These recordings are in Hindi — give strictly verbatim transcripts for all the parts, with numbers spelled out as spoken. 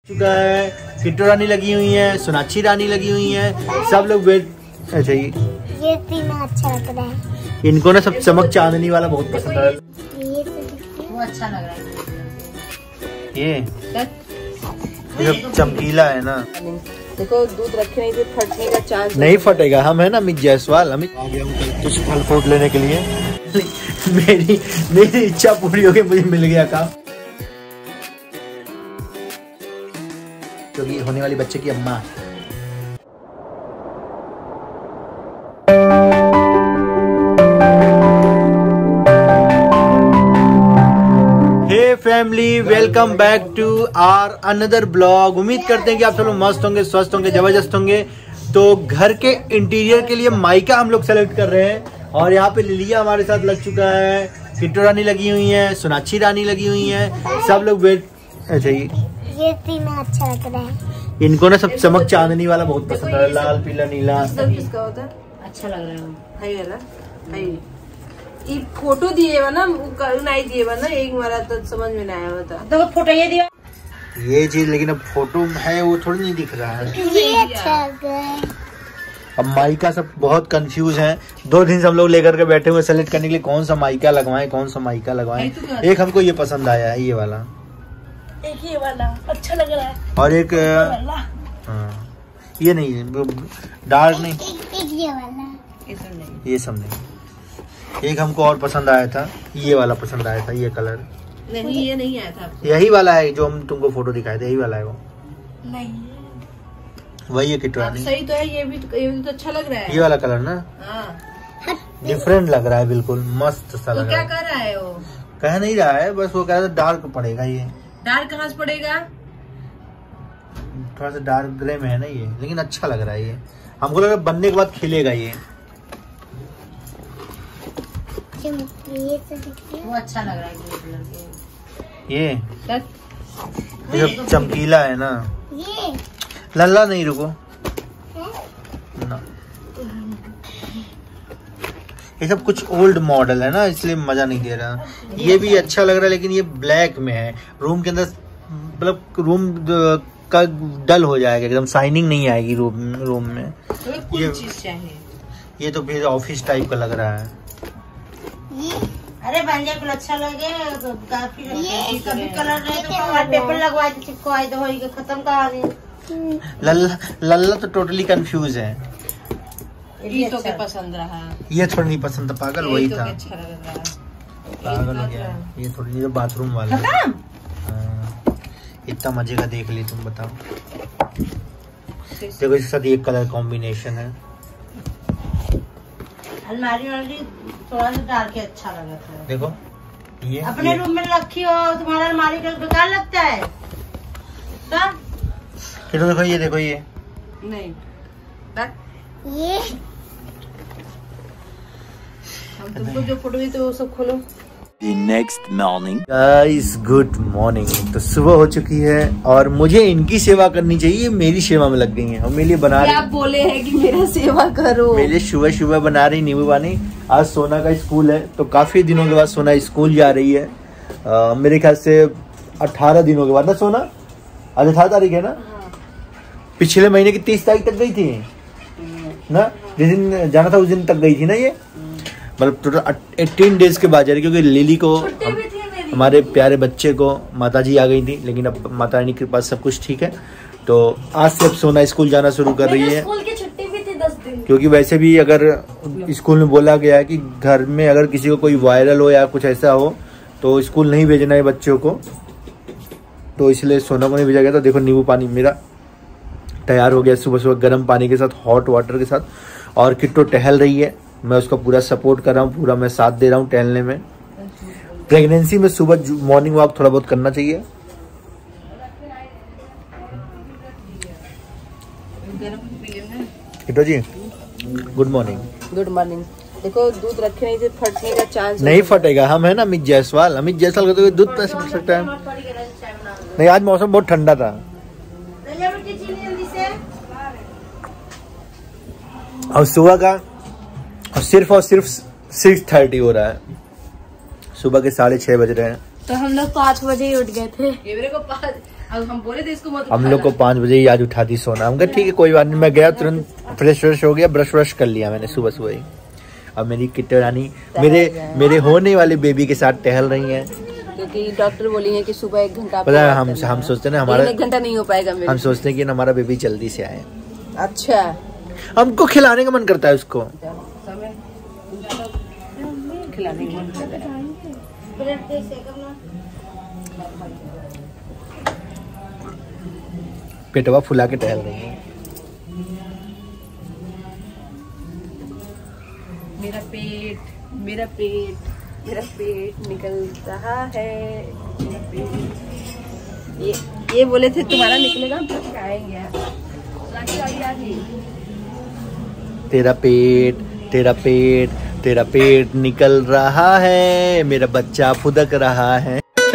चुका है, किट्टू रानी लगी हुई है, सोनाक्षी रानी लगी हुई है, सब लोग वेट। अच्छा ये ये तीनों अच्छा लग रहा है। इनको ना सब चमक चांदनी वाला बहुत पसंद है। ये तो वो अच्छा लग रहा है। ये ये सब चमकीला है ना। देखो दूध रखे नहीं थे, फटने का चांस नहीं फटेगा। हम है ना अमित जायसवाल। अमित आ गया हूँ कुछ फल फ्रूट लेने के लिए। मेरी मेरी इच्छा पूरी हो गई, मुझे मिल गया काम। क्योंकि होने वाली बच्चे की अम्मा। Hey family, welcome back to our another blog. उम्मीद करते हैं कि आप सब लोग मस्त होंगे, स्वस्थ होंगे, जबरदस्त होंगे। तो घर के इंटीरियर के लिए माइका हम लोग सेलेक्ट कर रहे हैं और यहाँ पे लिलिया हमारे साथ लग चुका है, किट्टू रानी लगी हुई है, सोनाक्षी रानी लगी हुई है, सब लोग वेट। अच्छा ये ये तीनों अच्छा लग रहा है। इनको ना सब चमक चांदनी वाला बहुत पसंद है, लाल पीला नीला। किसका होता है? अच्छा लग रहा है हाई वाला। हाई ये फोटो दिए वा ना, नहीं दिए वा ना, एक बार तो समझ में नहीं आया होता। तो फोटो ये दिया ये चीज, लेकिन अब फोटो है वो थोड़ी नहीं दिख रहा है। ये अच्छा लग रहा है। अब माइका सब बहुत कंफ्यूज हैं। दो दिन से हम लोग लेकर के बैठे हुए सेलेक्ट करने के लिए कौन सा माइका लगवाएं, कौन सा माइका लगवाएं। एक हमको ये पसंद आया है, ये वाला। एक ये वाला अच्छा लग रहा है और एक हाँ, ये नहीं डार्क नहीं, एक ये वाला, ये सब नहीं। एक हमको और पसंद आया था, ये वाला पसंद आया था, ये कलर नहीं, ये नहीं आया था। यही वाला है जो हम तुमको फोटो दिखाए थे, यही वाला है वो। नहीं वही है किट्टू रानी। सही तो है, ये भी तो, ये भी तो अच्छा लग रहा है। ये वाला कलर ना डिफरेंट लग रहा है, बिल्कुल मस्त सा तो लग क्या रहा है। कर रहा है वो? कह नहीं रहा है, बस वो कह रहा था डार्क पड़ेगा। ये डार्क कहाँ से पड़ेगा? थोड़ा सा डार्क ग्रे में है ना ये, लेकिन अच्छा लग रहा है ये। हमको लग रहा है बनने के बाद खिलेगा ये। ये तो देखिए, वो अच्छा लग रहा है ग्रे कलर के। ये तक ये सब चमकीला है ना। ये लल्ला नहीं, रुको ना। ये सब कुछ ओल्ड मॉडल है ना, इसलिए मजा नहीं दे रहा। ये भी अच्छा लग रहा है, लेकिन ये ब्लैक में है। रूम के अंदर मतलब रूम का डल हो जाएगा, एकदम शाइनिंग नहीं आएगी रूम रूम में। ये चीज चाहिए। ये तो फिर ऑफिस टाइप का लग रहा है। अरे बन जाए अच्छा लगे तो काफी कभी कलर नहीं तो पेपर लगवा के चिपकवा दो, होई खत्म कहानी। लल्ला लल्ला तो टोटली कंफ्यूज है। ये तो क्या पसंद रहा, ये थोड़ा नहीं पसंद था, पागल वही तो था। अच्छा लग रहा है, पागल हो गया। ये थोड़ी जो बाथरूम वाला है। हाँ, इतना मजे का देख ली तुम, बताओ। देखो इसके साथ ये कलर कॉम्बिनेशन है। अलमारी वाली थोड़ा सा डाल के अच्छा लगा था। देखो ये अपने ये। रूम में रखी हो, तुम्हारा अलमारी का बेकार लगता है तो? फिर तो देखो ये, देखो ये नहीं ये हम तुमको जो फोटो दी तो वो सब खोलो। The next morning. Guys, good morning. तो सुबह हो चुकी है और मुझे इनकी सेवा करनी चाहिए, मेरी सेवा में लग गई है और मेरे लिए बना रही। आप बोले हैं कि मेरा सेवा करो। मेरे लिए सुबह सुबह बना रही नींबू पानी। आज सोना का स्कूल है, तो काफी दिनों के बाद सोना स्कूल जा रही है। आ, मेरे ख्याल से अठारह दिनों के बाद ना सोना, आज अठारह तारीख है ना। पिछले महीने की तीस तारीख तक गई थी ना, जिस दिन जाना था उस दिन तक गई थी ना ये। मतलब टोटल अठारह डेज के बाद जा रही, क्योंकि लिली को हम, हमारे प्यारे बच्चे को माताजी आ गई थी, लेकिन अब माता रानी के पास सब कुछ ठीक है। तो आज से अब सोना स्कूल जाना शुरू कर रही है। स्कूल की छुट्टी भी थी दस दिन। क्योंकि वैसे भी अगर स्कूल में बोला गया है कि घर में अगर किसी को कोई वायरल हो या कुछ ऐसा हो तो स्कूल नहीं भेजना है बच्चों को, तो इसलिए सोना को नहीं भेजा गया। तो देखो नींबू पानी मेरा तैयार हो गया सुबह सुबह गर्म पानी के साथ, हॉट वाटर के साथ। और किट्टू टहल रही है, मैं उसका पूरा सपोर्ट कर रहा हूँ, पूरा मैं साथ दे रहा हूँ टहलने में। प्रेगनेंसी में सुबह मॉर्निंग वॉक थोड़ा बहुत करना चाहिए। Kittu ji good morning. Good morning. देखो दूध रखे नहीं थे, फटने का चांस नहीं फटेगा। हम है ना अमित जायसवाल। अमित जायसवाल कहते हुए दूध कैसे फट सकता है? नहीं, आज मौसम बहुत ठंडा था। और सुबह का और सिर्फ और सिर्फ सिक्स थर्टी हो रहा है, सुबह के साढ़े छह बज रहे हैं। तो हम लोग पाँच बजे ही उठ गए थे। ये मेरे को पाँच अब हम बोले थे इसको मत हम लोग को पाँच बजे ही आज उठा दी सोना। हम कहा ठीक है कोई बात नहीं। मैं गया तुरंत फ्रेश व्रेश हो गया, ब्रश व्रश कर लिया मैंने सुबह सुबह ही। अब मेरी किट्टू रानी मेरे मेरे होने वाले बेबी के साथ टहल रही हैं, क्योंकि डॉक्टर बोली है कि सुबह एक घंटा। पता है हम हम सोचते हैं ना हमारा एक घंटा नहीं हो पाएगा मेरे। हम सोचते हैं कि हमारा बेबी जल्दी से आए। अच्छा, हमको खिलाने का मन करता है उसको। खिलाने का मन करता है। पेटवा फुला के टहल रही है। मेरा पेट मेरा पेट मेरा पेट निकल रहा है, मेरा पेट। ये ये बोले थे तुम्हारा निकलेगा, हम तब आएंगे। तेरा पेट तेरा पेट तेरा पेट निकल रहा है, मेरा बच्चा फुदक रहा है।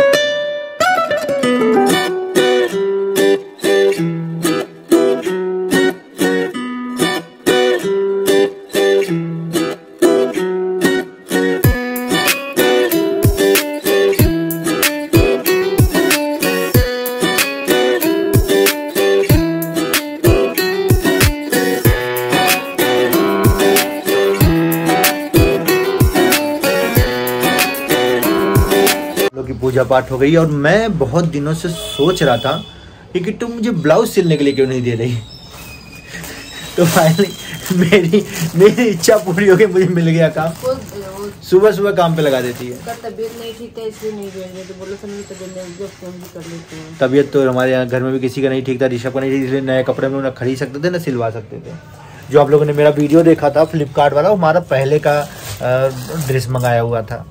पूजा पाठ हो गई और मैं बहुत दिनों से सोच रहा था कि तुम मुझे ब्लाउज सिलने के लिए क्यों नहीं दे रही। तो फाइनली मेरी मेरी इच्छा पूरी हो गई, मुझे मिल गया काम। सुबह सुबह काम पे लगा देती है। तबीयत नहीं ठीक है इसलिए नहीं दे रही, तो बोलो तबीयत नहीं, जब फोन भी कर लेते हैं। तबीयत तो हमारे यहाँ घर में भी किसी का नहीं ठीक था, ऋषभ का नहीं ठीक, इसलिए नए कपड़े में ना खरीद सकते थे ना सिलवा सकते थे। जो आप लोगों ने मेरा वीडियो देखा था फ्लिपकार्ट वाला, वो हमारा पहले का ड्रेस मंगाया हुआ था।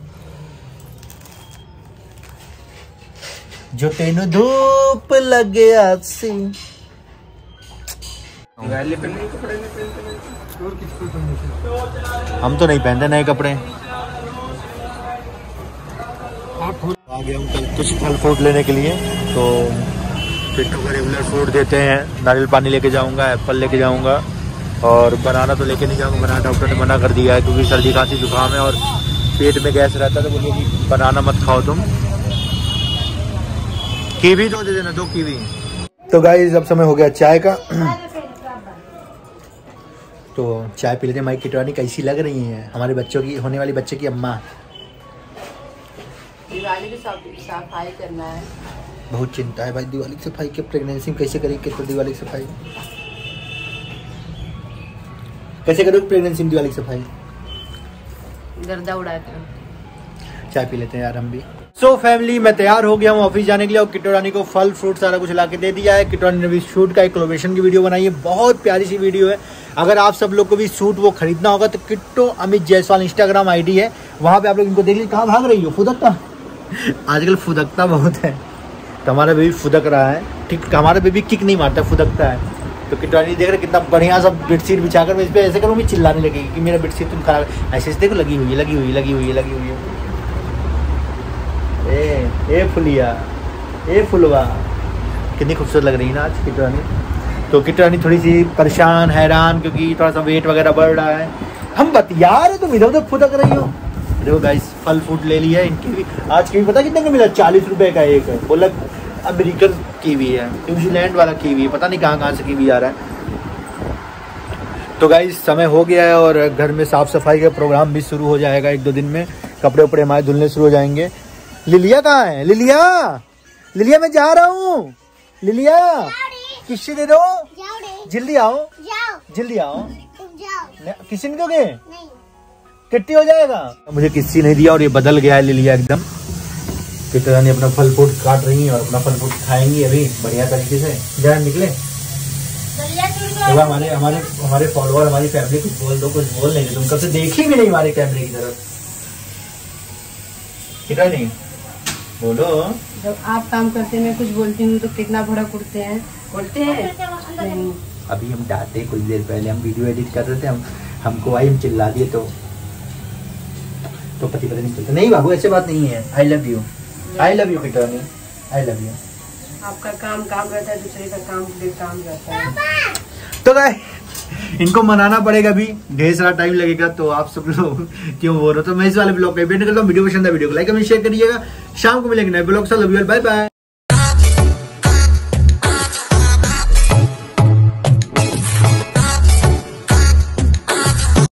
जो तेनू धूप लगे आसी। हम तो नहीं पहनते नए कपड़े। आ गया हूँ कल कुछ फल फ्रूट लेने के लिए, तो पिट्टू को रेगुलर फ्रूट देते हैं। नारियल पानी लेके जाऊंगा, एप्पल लेके जाऊंगा, और बनाना तो लेके नहीं जाऊंगा। बनाना डॉक्टर ने मना कर दिया है क्योंकि सर्दी खांसी जुकाम है और पेट में गैस रहता है, तो बोलिए कि बनाना मत खाओ तुम। कीवी दो दे देना, दो कीवी। तो गाइस अब समय हो गया चाय का, तो चाय पी लेते हैं। माई किटवानी कैसी लग रही है हमारे बच्चों की, होने वाली बच्चे की अम्मा। दिवाली की सफाई करना है, बहुत चिंता है भाई दिवाली की सफाई की। प्रेगनेंसी में कैसे करेंगे तो दिवाली की सफाई कैसे करोगे? प्रेगनेंसी में दिवाली की सफाई गर्दा उड़ाते हैं। चाय पी लेते हैं यार हम भी। सो so, फैमिली मैं तैयार हो गया हूँ ऑफिस जाने के लिए, और किट्टू रानी को फल फ्रूट सारा कुछ ला के दे दिया है। किट्टू रानी ने भी शूट का एक कोलैबोरेशन की वीडियो बनाई है, बहुत प्यारी सी वीडियो है। अगर आप सब लोग को भी सूट वो खरीदना होगा तो किट्टू अमित जायसवाल इंस्टाग्राम आईडी है, वहाँ पे आप लोग इनको देख लीजिए। कहाँ भाग रही हो? फुदकता आजकल फुदकता बहुत है, तो हमारा बेबी फुदक रहा है। ठीक, हमारा बेबी किक नहीं मारता, फुदकता है। तो किट्टू रानी देख रहे कितना बढ़िया सा बेडशीट बिछाकर मैं इस पर ऐसे करूँ, चिल्लाने लगेगी कि मेरा बेडशीट तुम खराब। ऐसे देखो लगी हुई है लगी हुई लगी हुई है लगी हुई है। ए ए फुलिया ए फुलवा, कितनी खूबसूरत लग रही है ना आज किट्टू रानी। तो किट्टू रानी थोड़ी सी परेशान हैरान, क्योंकि थोड़ा सा वेट वगैरह बढ़ रहा है। हम बतिया रहे तुम इधर उधर फुदक रही हो। देखो गाइस फल फ्रूट ले लिया इनकी भी। आज कीवी पता कितने का मिला? चालीस रुपए का एक है। बोला अमेरिकन कीवी है, न्यूजीलैंड वाला कीवी है, पता नहीं कहाँ कहाँ से कीवी आ रहा है। तो गाइस समय हो गया है और घर में साफ सफाई का प्रोग्राम भी शुरू हो जाएगा एक दो दिन में। कपड़े उपड़े हमारे धुलने शुरू हो जाएंगे। लिलिया कहाँ है? लिलिया लिलिया मैं जा रहा हूँ। लिलिया किसी दे दो, जल्दी आओ जल्दी आओ। किसी नहीं दोगे? किट्टी हो जाएगा। मुझे किसी नहीं दिया और ये बदल गया है लिलिया एकदम। किट्टू रानी अपना फल फ्रूट काट रही है और अपना फल फ्रूट खाएंगी अभी बढ़िया तरीके से। जरा निकले तो हमारे हमारे हमारे फॉलोअर हमारी फैमिली कुछ बोल दो, कुछ बोल नहीं, तुम कब से देखी भी नहीं हमारे कैमरे की तरफ। किट्टू नहीं बोलो। जब आप काम करते मैं कुछ बोलती हूँ तो कितना भड़क उठते हैं, बोलते हैं नहीं। अभी हम डांटे कुछ देर पहले, हम वीडियो एडिट कर रहे थे, हम हमको आई हम चिल्ला दिए तो तो पति पता नहीं चलता। नहीं बाबू ऐसे बात नहीं है। I love you I love you Kittu Rani I love you. आपका काम काम रहता है, दूसरे का काम बेकाम रहता है। तो गाइस इनको मनाना पड़ेगा, अभी ढेर सारा टाइम लगेगा। तो आप सब लोग क्यों बोल रहे हो? तो मैं इस वाले ब्लॉग का वेट करता हूँ। वीडियो पसंद है वीडियो को लाइक कमेंट शेयर करिएगा। शाम को मिलेंगे नए ब्लॉग से। Love you, bye bye.